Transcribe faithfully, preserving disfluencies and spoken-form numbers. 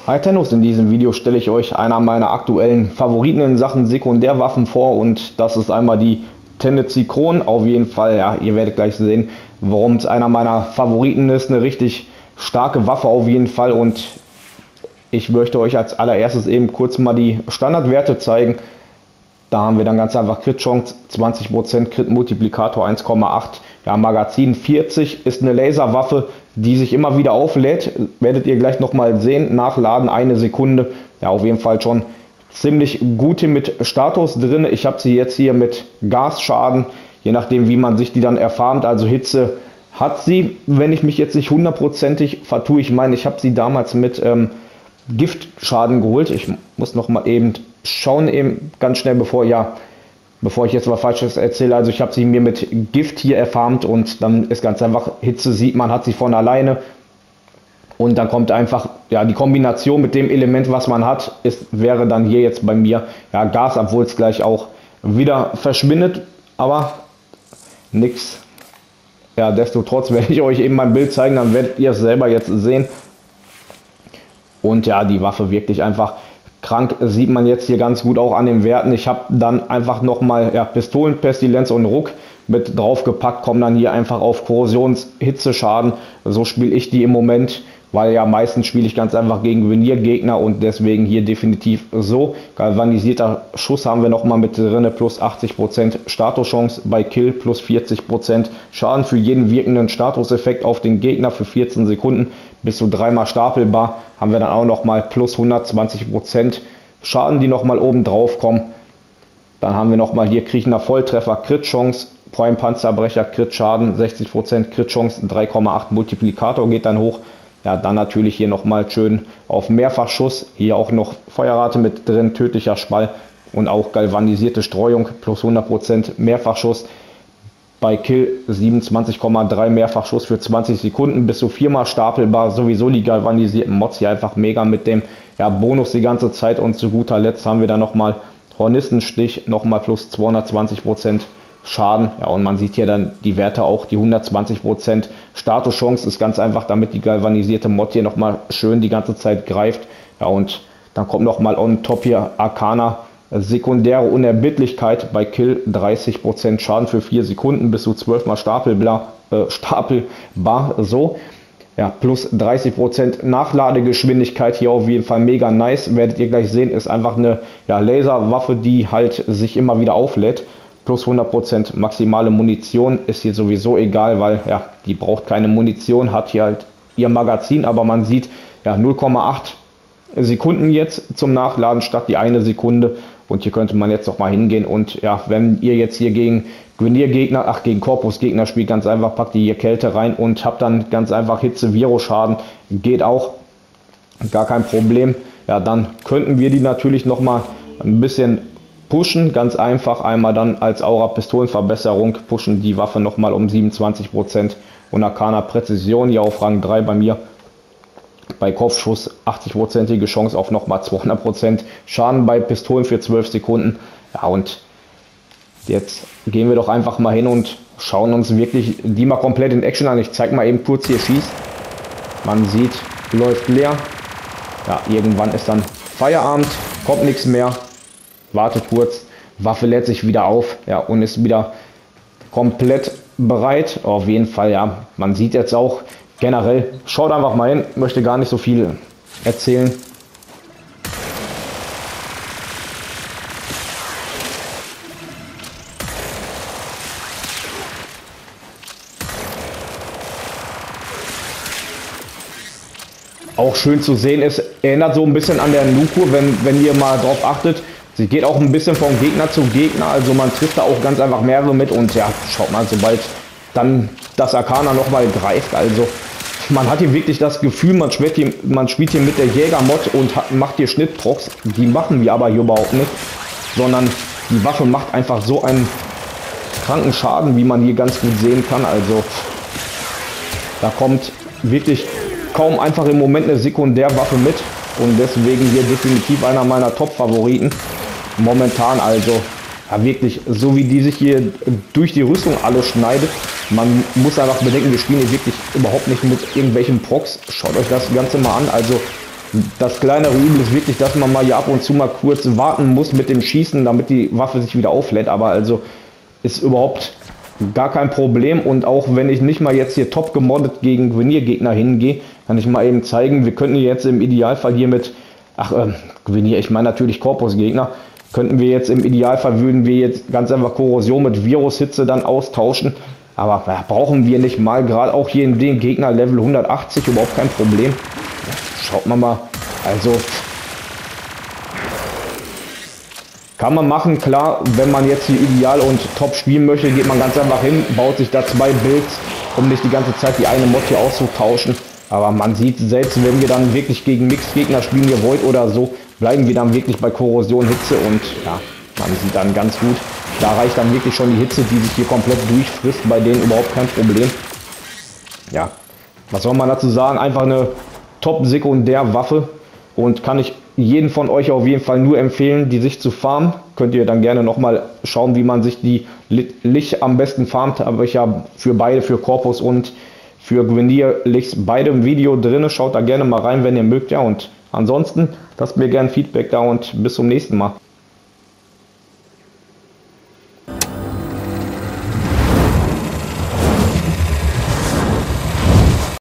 Hi Tennos, in diesem Video stelle ich euch einer meiner aktuellen Favoriten in Sachen Sekundärwaffen vor und das ist einmal die Tennessee Kron. Auf jeden Fall, ja, ihr werdet gleich sehen, warum es einer meiner Favoriten ist. Eine richtig starke Waffe auf jeden Fall und ich möchte euch als allererstes eben kurz mal die Standardwerte zeigen. Da haben wir dann ganz einfach Crit-Chance zwanzig Prozent, Crit-Multiplikator eins Komma acht, ja, Magazin vierzig, ist eine Laserwaffe, die sich immer wieder auflädt, werdet ihr gleich nochmal sehen, nachladen eine Sekunde, ja, auf jeden Fall schon ziemlich gut hier mit Status drin. Ich habe sie jetzt hier mit Gasschaden, je nachdem wie man sich die dann erfarmt, also Hitze hat sie, wenn ich mich jetzt nicht hundertprozentig vertue, ich meine, ich habe sie damals mit ähm, Giftschaden geholt. Ich muss noch mal eben schauen, eben ganz schnell, bevor ja, bevor ich jetzt was Falsches erzähle. Also ich habe sie mir mit Gift hier erfarmt und dann ist ganz einfach Hitze, sieht man, hat sie von alleine und dann kommt einfach ja die Kombination mit dem Element, was man hat, ist wäre dann hier jetzt bei mir ja Gas, obwohl es gleich auch wieder verschwindet, aber nix. Ja, desto trotz werde ich euch eben mein Bild zeigen, dann werdet ihr es selber jetzt sehen. Und ja, die Waffe wirklich einfach krank, sieht man jetzt hier ganz gut auch an den Werten. Ich habe dann einfach nochmal ja, Pistolen, Pestilenz und Ruck mit draufgepackt, kommen dann hier einfach auf Korrosions-Hitzeschaden. So spiele ich die im Moment, weil ja meistens spiele ich ganz einfach gegen Veniergegner und deswegen hier definitiv so. Galvanisierter Schuss haben wir nochmal mit drin, plus achtzig Prozent Statuschance bei Kill, plus vierzig Prozent Schaden für jeden wirkenden Statuseffekt auf den Gegner für vierzehn Sekunden, bis zu dreimal stapelbar. Haben wir dann auch nochmal plus hundertzwanzig Prozent Schaden, die nochmal oben drauf kommen. Dann haben wir nochmal hier kriechender Volltreffer, Crit-Chance, Prime Panzerbrecher, Crit-Schaden, sechzig Prozent Crit-Chance, drei Komma acht Multiplikator geht dann hoch. Ja, dann natürlich hier nochmal schön auf Mehrfachschuss. Hier auch noch Feuerrate mit drin, tödlicher Spall und auch galvanisierte Streuung plus hundert Prozent Mehrfachschuss. Bei Kill siebenundzwanzig Komma drei Mehrfachschuss für zwanzig Sekunden, bis zu viermal stapelbar. Sowieso die galvanisierten Mods hier einfach mega mit dem ja, Bonus die ganze Zeit. Und zu guter Letzt haben wir dann nochmal Hornistenstich, nochmal plus zweihundertzwanzig Prozent Schaden. Ja, und man sieht hier dann die Werte auch, die hundertzwanzig Prozent Statuschance ist ganz einfach, damit die galvanisierte Mod hier nochmal schön die ganze Zeit greift. Ja, und dann kommt nochmal on top hier Arcana, sekundäre Unerbittlichkeit bei Kill, dreißig Prozent Schaden für vier Sekunden, bis zu zwölf mal stapelbar, äh, stapelbar, so. Ja, plus dreißig Prozent Nachladegeschwindigkeit, hier auf jeden Fall mega nice, werdet ihr gleich sehen, ist einfach eine ja, Laserwaffe, die halt sich immer wieder auflädt. Plus hundert Prozent maximale Munition, ist hier sowieso egal, weil ja, die braucht keine Munition, hat hier halt ihr Magazin, aber man sieht ja null Komma acht Sekunden jetzt zum Nachladen statt die eine Sekunde. Und hier könnte man jetzt noch mal hingehen und ja, wenn ihr jetzt hier gegen Greniergegner, ach gegen Korpusgegner spielt, ganz einfach packt ihr hier Kälte rein und habt dann ganz einfach Hitze, Virus-Schaden, geht auch, gar kein Problem. Ja, dann könnten wir die natürlich noch mal ein bisschen pushen, ganz einfach, einmal dann als Aura-Pistolenverbesserung pushen die Waffe nochmal um siebenundzwanzig Prozent und Arcana Präzision hier auf Rang drei bei mir. Bei Kopfschuss achtzig Prozentige Chance auf nochmal zweihundert Prozent Schaden bei Pistolen für zwölf Sekunden. Ja, und jetzt gehen wir doch einfach mal hin und schauen uns wirklich die mal komplett in Action an. Ich zeige mal eben kurz hier schießt. Man sieht, läuft leer. Ja, irgendwann ist dann Feierabend, kommt nichts mehr. Wartet kurz, Waffe lädt sich wieder auf, ja, und ist wieder komplett bereit. Auf jeden Fall, ja, man sieht jetzt auch generell, schaut einfach mal hin, möchte gar nicht so viel erzählen. Auch schön zu sehen ist, erinnert so ein bisschen an der Nuku, wenn, wenn ihr mal drauf achtet. Sie geht auch ein bisschen vom Gegner zu Gegner, also man trifft da auch ganz einfach mehrere mit und ja, schaut mal, sobald dann das Arcana nochmal greift, also man hat hier wirklich das Gefühl, man spielt hier, man spielt hier mit der Jägermod und hat, macht hier Schnittprocs, die machen wir aber hier überhaupt nicht, sondern die Waffe macht einfach so einen kranken Schaden, wie man hier ganz gut sehen kann, also da kommt wirklich kaum einfach im Moment eine Sekundärwaffe mit und deswegen hier definitiv einer meiner Top-Favoriten. Momentan also ja, wirklich so wie die sich hier durch die Rüstung alle schneidet, Man muss einfach bedenken, wir spielen hier wirklich überhaupt nicht mit irgendwelchen Procs. Schaut euch das Ganze mal an. Also Das kleinere Übel ist wirklich, dass man mal hier ab und zu mal kurz warten muss mit dem Schießen, damit die Waffe sich wieder auflädt. Aber also ist überhaupt gar kein Problem. Und auch wenn ich nicht mal jetzt hier top gemoddet gegen Gwenir-Gegner hingehe, kann ich mal eben zeigen, wir könnten jetzt im Idealfall hier mit, ach, ähm, Gwenir, ich meine natürlich Corpus-Gegner, könnten wir jetzt im Idealfall, würden wir jetzt ganz einfach Korrosion mit Virushitze dann austauschen. Aber ja, brauchen wir nicht mal, gerade auch hier in den Gegner Level hundertachtzig, überhaupt kein Problem. Schaut man mal, also kann man machen, klar, wenn man jetzt hier ideal und top spielen möchte, geht man ganz einfach hin, baut sich da zwei Builds, um nicht die ganze Zeit die eine Mod hier auszutauschen. Aber man sieht, selbst wenn wir dann wirklich gegen Mixed-Gegner spielen, hier Void oder so, bleiben wir dann wirklich bei Korrosion, Hitze und ja, man sieht dann ganz gut, da reicht dann wirklich schon die Hitze, die sich hier komplett durchfrisst, bei denen überhaupt kein Problem. Ja, was soll man dazu sagen, einfach eine Top-Sekundär-Waffe und kann ich jeden von euch auf jeden Fall nur empfehlen, die sich zu farmen. Könnt ihr dann gerne nochmal schauen, wie man sich die Lich am besten farmt, aber ich habe für beide, für Corpus und für Gwenir Lichs beide im Video drin. Schaut da gerne mal rein, wenn ihr mögt. Ja, und ansonsten lasst mir gerne Feedback da und bis zum nächsten Mal.